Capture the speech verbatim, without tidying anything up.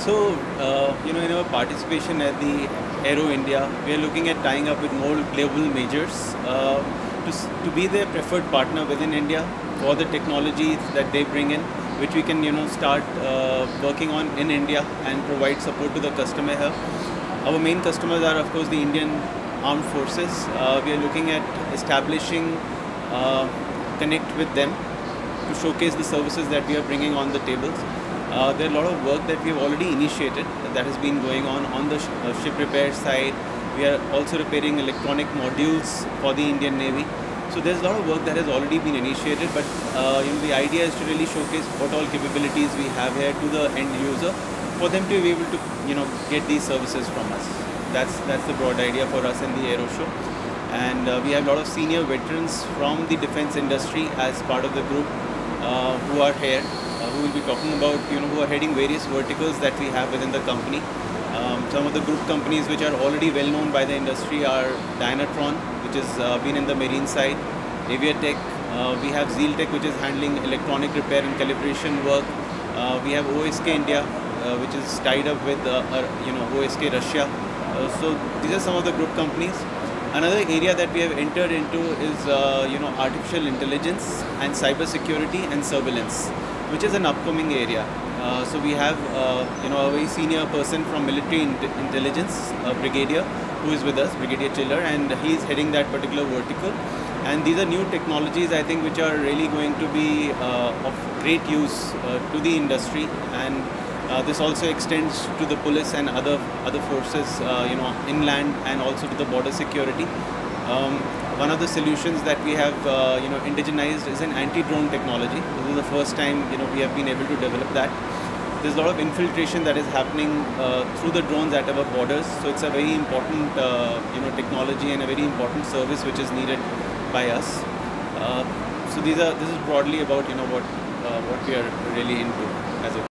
So, uh, you know, in our participation at the Aero India, we are looking at tying up with more global majors uh, to, to be their preferred partner within India for the technologies that they bring in, which we can, you know, start uh, working on in India and provide support to the customer here. Our main customers are, of course, the Indian Armed Forces. Uh, we are looking at establishing uh, connect with them to showcase the services that we are bringing on the tables. Uh, there are a lot of work that we have already initiated that has been going on on the sh uh, ship repair side. We are also repairing electronic modules for the Indian Navy. So there's a lot of work that has already been initiated, but uh, you know, the idea is to really showcase what all capabilities we have here to the end user for them to be able to, you know, get these services from us. That's, that's the broad idea for us in the Aero Show. And uh, we have a lot of senior veterans from the defense industry as part of the group uh, who are here. Uh, who will be talking about, you know, who are heading various verticals that we have within the company. Um, some of the group companies which are already well known by the industry are Dynatron, which has uh, been in the marine side, Aviatech, uh, we have Zealtech, which is handling electronic repair and calibration work. Uh, we have O S K India, uh, which is tied up with, uh, uh, you know, O S K Russia. Uh, so these are some of the group companies. Another area that we have entered into is, uh, you know, artificial intelligence and cyber security and surveillance, which is an upcoming area. Uh, so we have, uh, you know, a very senior person from military in intelligence, a brigadier, who is with us, Brigadier Chiller, and he is heading that particular vertical. And these are new technologies, I think, which are really going to be uh, of great use uh, to the industry. And uh, this also extends to the police and other other forces, uh, you know, inland and also to the border security. Um, One of the solutions that we have, uh, you know, indigenized is an anti-drone technology. This is the first time, you know, we have been able to develop that. There's a lot of infiltration that is happening uh, through the drones at our borders. So it's a very important, uh, you know, technology and a very important service which is needed by us. Uh, so these are, this is broadly about, you know, what uh, what we are really into as a